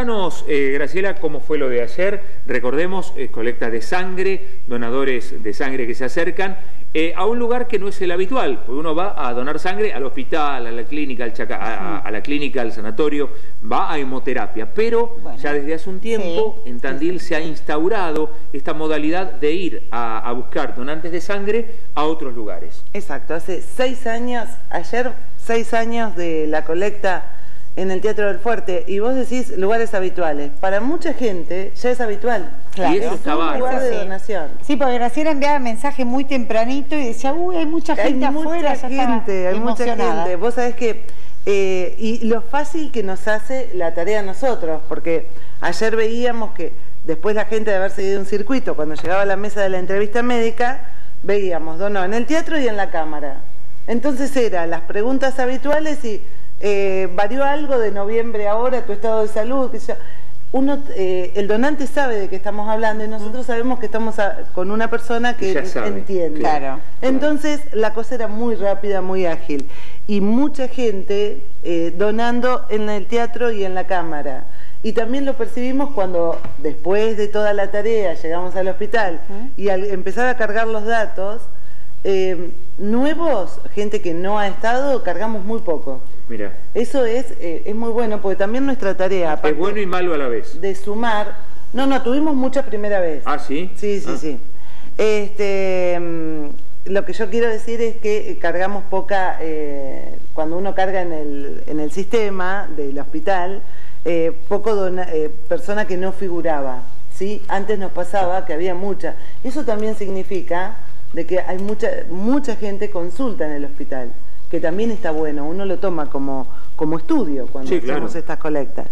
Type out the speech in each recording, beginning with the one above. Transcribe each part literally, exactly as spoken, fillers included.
contanos, eh, Graciela, cómo fue lo de ayer. Recordemos, eh, colecta de sangre, donadores de sangre que se acercan eh, a un lugar que no es el habitual, porque uno va a donar sangre al hospital, a la clínica, al chaca, a, a la clínica, al sanatorio, va a hemoterapia, pero bueno, ya desde hace un tiempo sí, en Tandil sí. se ha instaurado esta modalidad de ir a, a buscar donantes de sangre a otros lugares. Exacto, hace seis años, ayer seis años de la colecta en el Teatro del Fuerte, y vos decís lugares habituales. Para mucha gente ya es habitual. Claro, y eso es un lugar de donación. Sí, porque Graciela enviaba mensaje muy tempranito y decía, uy, hay mucha gente hay afuera. Mucha ya gente, hay mucha gente. Vos sabés que, eh, y lo fácil que nos hace la tarea a nosotros, porque ayer veíamos que después la gente de haber seguido un circuito, cuando llegaba a la mesa de la entrevista médica, veíamos, donó en el teatro y en la cámara. Entonces eran las preguntas habituales y eh, varió algo de noviembre ahora, tu estado de salud, que ya, uno, eh, el donante sabe de qué estamos hablando y nosotros sabemos que estamos a, con una persona que entiende. Claro. Entonces la cosa era muy rápida, muy ágil y mucha gente eh, donando en el teatro y en la cámara. Y también lo percibimos cuando después de toda la tarea llegamos al hospital uh-huh. y al empezar a cargar los datos, eh, nuevos, gente que no ha estado, cargamos muy poco. Mira. Eso es, eh, es muy bueno, porque también nuestra tarea... Es bueno y malo a la vez. De sumar... No, no, tuvimos mucha primera vez. ¿Ah, sí? Sí, sí, ah. sí. Este, lo que yo quiero decir es que cargamos poca... Eh, cuando uno carga en el, en el sistema del hospital, eh, poco dona, eh, persona que no figuraba, ¿sí? Antes nos pasaba que había mucha. Eso también significa de que hay mucha, mucha gente consulta en el hospital, que también está bueno, uno lo toma como, como estudio cuando sí, hacemos claro. estas colectas.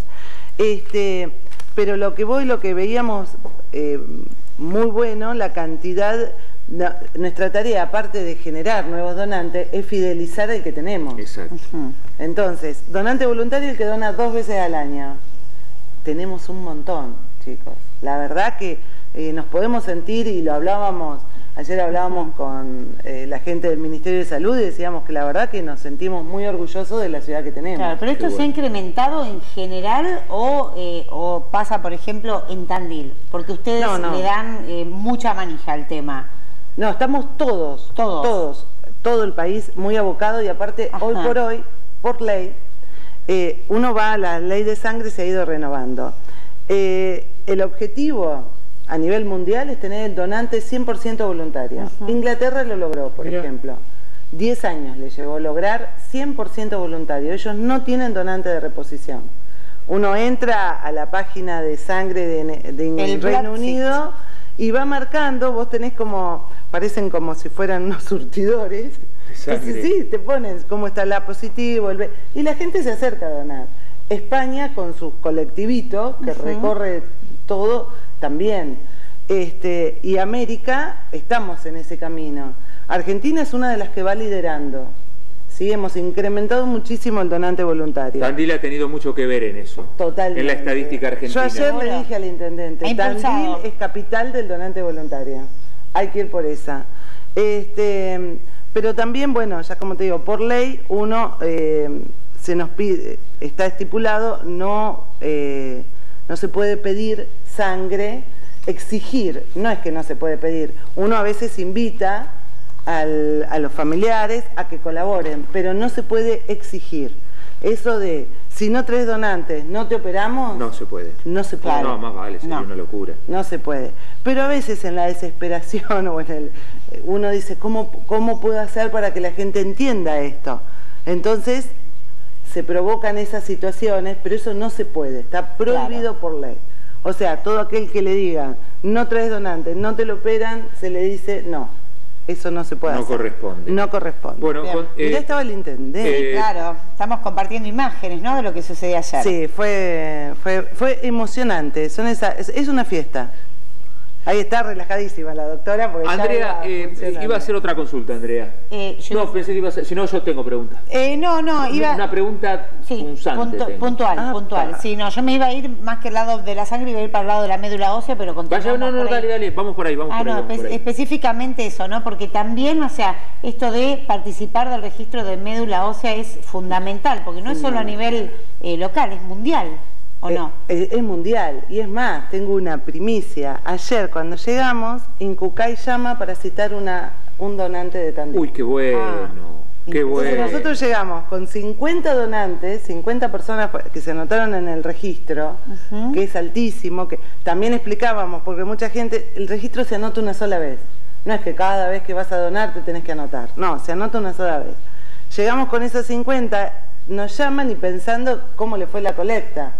Este, pero lo que voy, lo que veíamos eh, muy bueno, la cantidad, no, nuestra tarea, aparte de generar nuevos donantes, es fidelizar al que tenemos. Exacto. Uh-huh. Entonces, donante voluntario el que dona dos veces al año. Tenemos un montón, chicos. La verdad que eh, nos podemos sentir, y lo hablábamos, ayer hablábamos con eh, la gente del Ministerio de Salud y decíamos que la verdad que nos sentimos muy orgullosos de la ciudad que tenemos. Claro, pero esto Qué se bueno. ha incrementado en general o, eh, o pasa, por ejemplo, en Tandil, porque ustedes no, no. le dan eh, mucha manija al tema. No, estamos todos, todos, todos, todo el país muy abocado y aparte Ajá. hoy por hoy, por ley, eh, uno va a la ley de sangre y se ha ido renovando. Eh, el objetivo a nivel mundial es tener el donante cien por ciento voluntario. Uh-huh. Inglaterra lo logró, por Mira. ejemplo. diez años le llevó a lograr cien por ciento voluntario. Ellos no tienen donante de reposición. Uno entra a la página de sangre de, de el Reino Unido y va marcando, vos tenés como, parecen como si fueran unos surtidores. Sí, sí, te pones cómo está el A positivo, el B, y la gente se acerca a donar. España con sus colectivitos, que uh-huh. recorre todo, también. Este, y América, estamos en ese camino. Argentina es una de las que va liderando. ¿Sí? Hemos incrementado muchísimo el donante voluntario. Tandil ha tenido mucho que ver en eso. Totalmente. En la estadística argentina. Yo ayer Ahora, le dije al intendente, Tandil es capital del donante voluntario. Hay que ir por esa. Este, pero también, bueno, ya como te digo, por ley, uno eh, se nos pide, está estipulado, no, eh, no se puede pedir sangre, exigir, no es que no se puede pedir, uno a veces invita al, a los familiares a que colaboren, pero no se puede exigir. Eso de, si no traes donantes, ¿no te operamos? No se puede. No se puede. No, más vale, sería no. una locura. No se puede. Pero a veces en la desesperación o en el, uno dice, ¿cómo, cómo puedo hacer para que la gente entienda esto? Entonces se provocan esas situaciones, pero eso no se puede, está prohibido claro. por ley. O sea, todo aquel que le diga, no traes donantes, no te lo operan, se le dice, no, eso no se puede no hacer. No corresponde. No corresponde. Bueno, con, eh, Mirá, estaba el intendente. Eh, claro, estamos compartiendo imágenes, ¿no?, de lo que sucedió ayer. Sí, fue, fue, fue emocionante, Son esa, es, es una fiesta. Ahí está relajadísima la doctora. Porque Andrea, eh, iba a hacer otra consulta, Andrea. Eh, yo no, pensé que iba a hacer, si no yo tengo preguntas. Eh, no, no, iba... Una pregunta sí, punzante. Puntu puntual, ah, puntual. Para. Sí, no, yo me iba a ir más que el lado de la sangre, iba a ir para el lado de la médula ósea, pero continuamos. Vaya, no, no, dale, dale, vamos por ahí, vamos ah, por no, ahí. Vamos por ahí. Específicamente eso, ¿no? Porque también, o sea, esto de participar del registro de médula ósea es fundamental, porque no es solo a nivel eh, local, es mundial. ¿o eh, no? Es, es mundial, y es más, tengo una primicia. Ayer cuando llegamos, Incucay llama para citar una, un donante de Tandil. Uy, qué bueno. Ah. Qué bueno. Entonces nosotros llegamos con cincuenta donantes, cincuenta personas que se anotaron en el registro, uh-huh. que es altísimo, que también explicábamos, porque mucha gente, el registro se anota una sola vez. No es que cada vez que vas a donar te tenés que anotar. No, se anota una sola vez. Llegamos con esos cincuenta, nos llaman y pensando cómo le fue la colecta.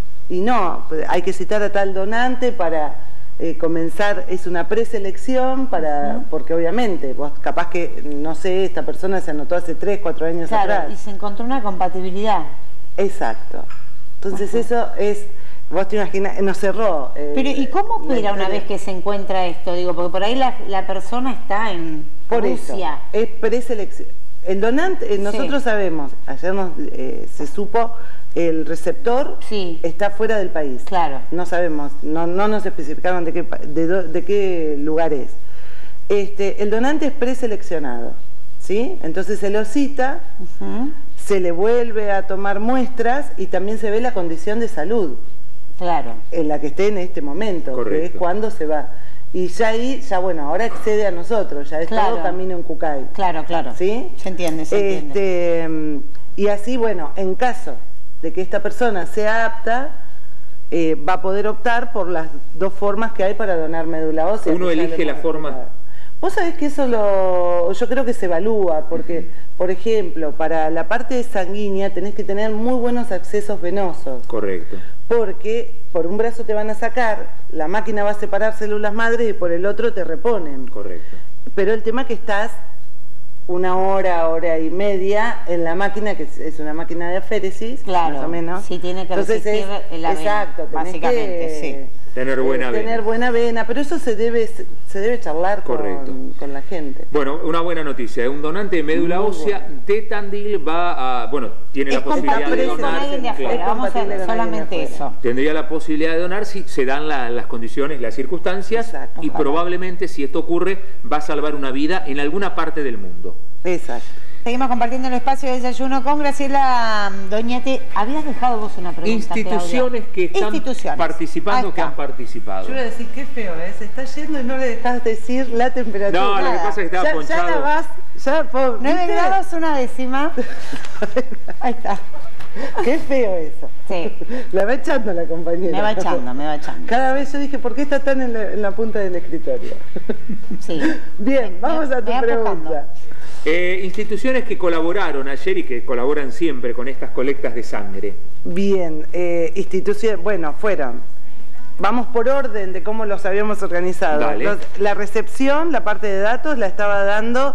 Y no, hay que citar a tal donante para eh, comenzar, es una preselección, para, uh-huh. porque obviamente, vos capaz que, no sé, esta persona se anotó hace tres, cuatro años claro, atrás. Y se encontró una compatibilidad. Exacto. Entonces uh-huh. eso es... Vos te imaginas, nos cerró. Eh, Pero, ¿y cómo opera una vez que se encuentra esto? Digo, porque por ahí la, la persona está en por Rusia. Eso, es preselección. El donante, eh, nosotros sí. sabemos, ayer nos, eh, se supo, el receptor sí. está fuera del país. Claro. No sabemos, no, no nos especificaron de qué, de, do, de qué lugar es. Este, el donante es preseleccionado, ¿sí? Entonces se lo cita, uh-huh. se le vuelve a tomar muestras y también se ve la condición de salud. Claro. En la que esté en este momento, correcto. Que es cuando se va. Y ya ahí, ya bueno, ahora excede a nosotros, ya es claro. todo camino en Cucay. Claro, claro. ¿Sí? Se entiende, se este, entiende. Y así, bueno, en caso de que esta persona sea apta, eh, va a poder optar por las dos formas que hay para donar médula ósea. Uno elige la forma... Vos sabés que eso lo, yo creo que se evalúa, porque, uh-huh. por ejemplo, para la parte sanguínea tenés que tener muy buenos accesos venosos. Correcto. Porque por un brazo te van a sacar, la máquina va a separar células madres y por el otro te reponen. Correcto. Pero el tema es que estás una hora, hora y media en la máquina, que es una máquina de aféresis, claro, más o menos. Sí, tiene que Entonces resistir es, la vena, exacto, básicamente, que, sí. Tener buena eh, vena. Tener buena vena, pero eso se debe se debe charlar con, con la gente. Bueno, una buena noticia. Un donante de médula Muy ósea bueno. de Tandil va a... Bueno, tiene es la posibilidad de donar. Con de afuera, vamos a ver solamente eso. Tendría la posibilidad de donar si se dan la, las condiciones, las circunstancias. Exacto. Y probablemente, si esto ocurre, va a salvar una vida en alguna parte del mundo. Exacto. Seguimos compartiendo el espacio de desayuno con Graciela Doñate. Habías dejado vos una pregunta, Instituciones Claudia. que están Instituciones. participando, que han participado. Yo iba a decir, qué feo, ¿eh? Se está yendo y no le dejas decir la temperatura. No, Nada. Lo que pasa es que estaba ya, ponchado. Ya la vas, ya, po, nueve grados una décima. Ahí está. Qué feo eso. Sí. La va echando la compañera. Me va echando, me va echando. Cada vez yo dije, ¿por qué está tan en la, en la punta del escritorio? Sí. Bien, vamos me, a tu me pregunta. Eh, instituciones que colaboraron ayer y que colaboran siempre con estas colectas de sangre. Bien, eh, instituciones, bueno, fueron. Vamos por orden de cómo los habíamos organizado. Los, la recepción, la parte de datos, la estaba dando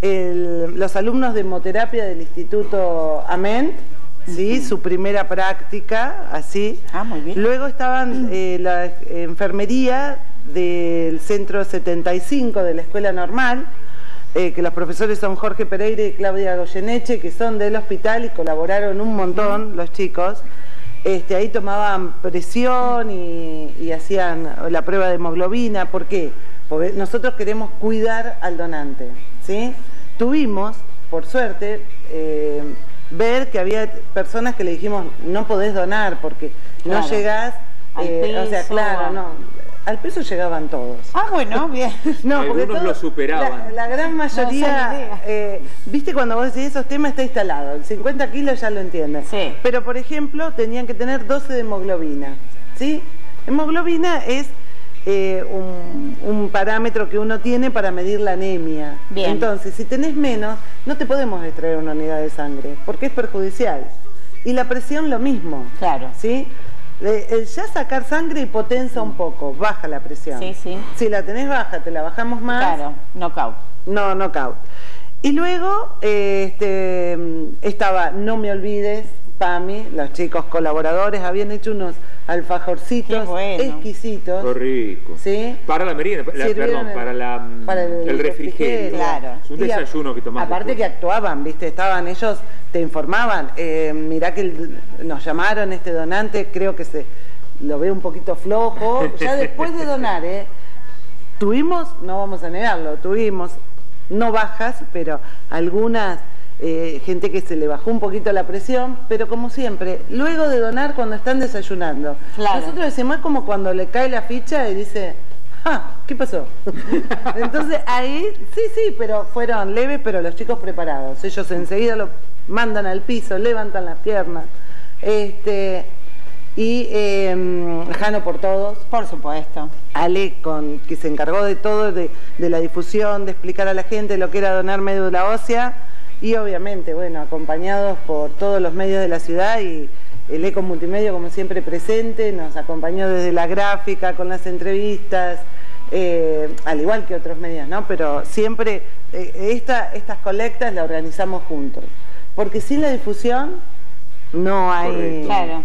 el, los alumnos de hemoterapia del Instituto Amén, ¿sí? Uh-huh. Su primera práctica, así. Ah, muy bien. Luego estaban eh, la enfermería del Centro setenta y cinco de la Escuela Normal, eh, que los profesores son Jorge Pereira y Claudia Goyeneche, que son del hospital y colaboraron un montón, uh-huh. los chicos. Este, ahí tomaban presión y, y hacían la prueba de hemoglobina. ¿Por qué? Porque nosotros queremos cuidar al donante, ¿sí? Tuvimos, por suerte, eh, ver que había personas que le dijimos, no podés donar porque claro. no llegás, eh, o sea, claro, no. Al peso llegaban todos. Ah, bueno, bien. No, porque algunos lo superaban. La, la gran mayoría, no, eh, viste cuando vos decís esos temas está instalado, el cincuenta kilos ya lo entienden. Sí. Pero, por ejemplo, tenían que tener doce de hemoglobina, ¿sí? Hemoglobina es eh, un, un parámetro que uno tiene para medir la anemia. Bien. Entonces, si tenés menos, no te podemos extraer una unidad de sangre, porque es perjudicial. Y la presión lo mismo. Claro. ¿Sí? El ya sacar sangre hipotensa un poco, baja la presión. Sí, sí. Si la tenés baja, te la bajamos más. Claro, knockout. No, knockout. Y luego eh, este, estaba No Me Olvides, PAMI, los chicos colaboradores habían hecho unos alfajorcitos bueno. exquisitos. Qué rico. ¿Sí? Para la merienda, la, perdón, el, para, la, para el, el refrigerio. Claro. Es un desayuno a, que tomamos. Aparte después. Que actuaban, ¿viste? Estaban ellos, te informaban. Eh, mirá que el, nos llamaron este donante, creo que se lo ve un poquito flojo. Ya después de donar, ¿eh? Tuvimos, no vamos a negarlo, tuvimos, no bajas, pero algunas eh, gente que se le bajó un poquito la presión, pero como siempre, luego de donar cuando están desayunando. Claro. Nosotros decimos, es como cuando le cae la ficha y dice, ah, ¿qué pasó? Entonces ahí, sí, sí, pero fueron leves, pero los chicos preparados. Ellos enseguida lo mandan al piso, levantan las piernas. Este... Y eh, Jano por todos. Por supuesto. Ale, con, que se encargó de todo, de, de la difusión, de explicar a la gente lo que era donar médula ósea. Y obviamente, bueno, acompañados por todos los medios de la ciudad y el Eco Multimedia, como siempre, presente. Nos acompañó desde la gráfica, con las entrevistas, eh, al igual que otros medios, ¿no? Pero siempre eh, esta, estas colectas las organizamos juntos. Porque sin la difusión no hay... Correcto. Claro.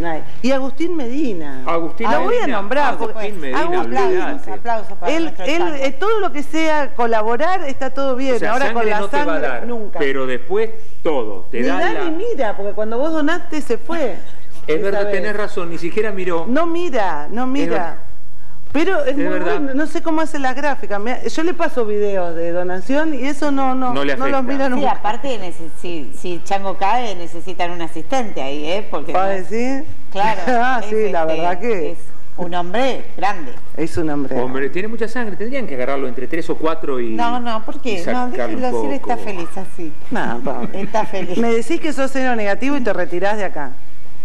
Y Agustín Medina. Agustín Lo voy a Medina. nombrar. Agustín Medina. Aplausos, aplausos para él, él, eh, todo lo que sea colaborar está todo bien. O sea, ahora con la no sangre te va a dar, nunca. Pero después todo. Te ni da da la... ni mira, porque cuando vos donaste se fue. Es verdad, vez. tenés razón, ni siquiera miró. No mira, no mira. Pero es, es muy verdad. Bueno, no sé cómo hace las gráficas. Yo le paso videos de donación y eso no, no, no, no los mira nunca. Sí, aparte, si, si Chango cae, necesitan un asistente ahí, ¿eh? Porque ¿Para no, decir? Claro. Ah, sí, es, la verdad este, que... Es un hombre grande. Es un hombre. Hombre, tiene mucha sangre. Tendrían que agarrarlo entre tres o cuatro y... No, no, ¿por qué? No, déjelo decir, está feliz así. No, está feliz. Me decís que sos cero negativo y te retirás de acá.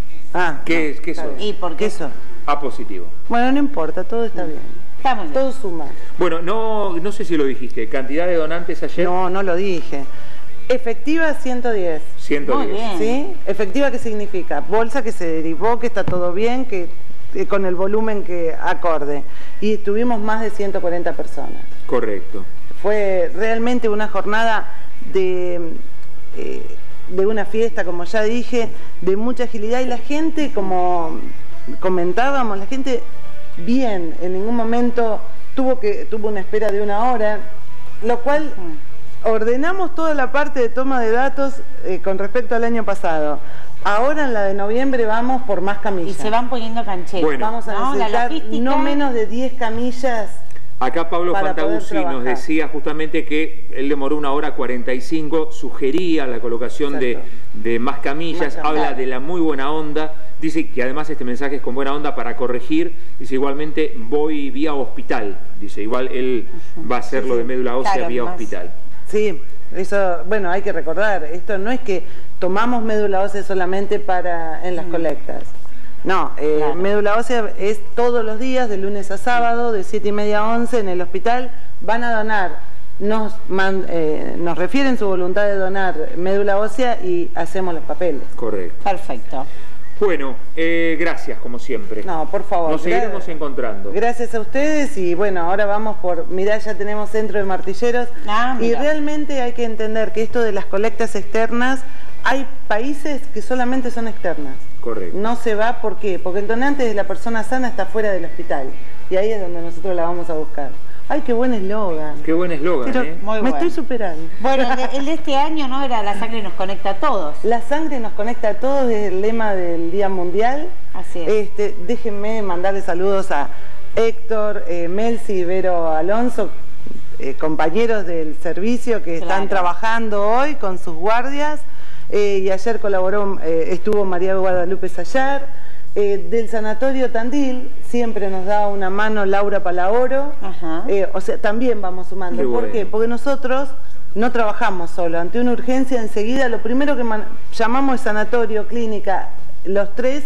Ah, ¿Qué, no, ¿qué sos? ¿Y por qué? ¿Qué sos? A positivo. Bueno, no importa, todo está bien. Estamos bien. Todo suma. Bueno, no, no sé si lo dijiste. ¿Cantidad de donantes ayer? No, no lo dije. Efectiva ciento diez. ciento diez. Muy bien. ¿Sí? Efectiva, ¿qué significa? Bolsa que se derivó, que está todo bien, que eh, con el volumen que acorde. Y tuvimos más de ciento cuarenta personas. Correcto. Fue realmente una jornada de, eh, de una fiesta, como ya dije, de mucha agilidad. Y la gente, como comentábamos, la gente bien, en ningún momento tuvo, que, tuvo una espera de una hora, lo cual... Ordenamos toda la parte de toma de datos eh, con respecto al año pasado. Ahora en la de noviembre vamos por más camillas. Y se van poniendo cancheros. Bueno. Vamos a ¿no? necesitar no menos de diez camillas. Acá Pablo Fantaguzzi nos decía justamente que él demoró una hora cuarenta y cinco, sugería la colocación de, de más camillas, más habla de la muy buena onda, dice que además este mensaje es con buena onda para corregir, dice igualmente voy vía hospital, dice igual él va a hacer sí, lo de médula ósea claro, vía más. hospital. Sí, eso, bueno, hay que recordar, esto no es que tomamos médula ósea solamente para en las mm. colectas. No, eh, claro. médula ósea es todos los días, de lunes a sábado, de siete y media a once en el hospital. Van a donar, nos, man, eh, nos refieren su voluntad de donar médula ósea y hacemos los papeles. Correcto. Perfecto. Bueno, eh, gracias como siempre. No, por favor. Nos seguiremos encontrando. Gracias a ustedes y bueno, ahora vamos por, mirá, ya tenemos centro de martilleros ah, y realmente hay que entender que esto de las colectas externas, hay países que solamente son externas. Correcto. No se va, ¿por qué? Porque el donante de la persona sana está fuera del hospital y ahí es donde nosotros la vamos a buscar. ¡Ay, qué buen eslogan! ¡Qué buen eslogan, eh! Muy me bueno. estoy superando. Bueno, el de este año, ¿no? Era La sangre nos conecta a todos. La sangre nos conecta a todos, es el lema del Día Mundial. Así es. Este, déjenme mandarle saludos a Héctor, eh, Melcy y Vero Alonso, eh, compañeros del servicio que claro. están trabajando hoy con sus guardias. Eh, y ayer colaboró, eh, estuvo María Guadalupe Sayar. Eh, del Sanatorio Tandil siempre nos da una mano Laura Palaoro, eh, o sea, también vamos sumando. ¿Por bueno. qué? Porque nosotros no trabajamos solo. Ante una urgencia, enseguida, lo primero que llamamos es sanatorio, clínica, los tres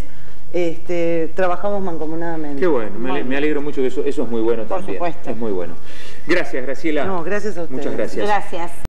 este, trabajamos mancomunadamente. Qué bueno, me, bueno. me alegro mucho de eso, eso es muy bueno también. Por supuesto. Es muy bueno. Gracias, Graciela. No, gracias a ustedes. Muchas gracias. Gracias.